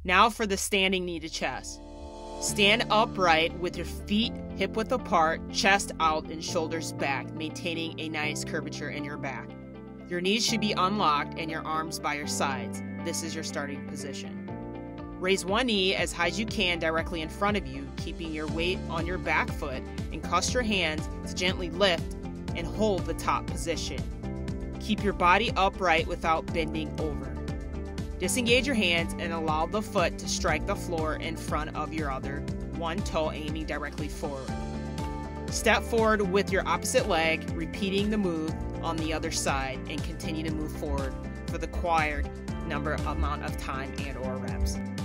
Now for the standing knee to chest. Stand upright with your feet hip width apart, chest out and shoulders back, maintaining a nice curvature in your back. Your knees should be unlocked and your arms by your sides. This is your starting position. Raise one knee as high as you can directly in front of you, keeping your weight on your back foot, and cross your hands to gently lift and hold the top position. Keep your body upright without bending over. Disengage your hands and allow the foot to strike the floor in front of your other, one toe aiming directly forward. Step forward with your opposite leg, repeating the move on the other side, and continue to move forward for the required amount of time and/or reps.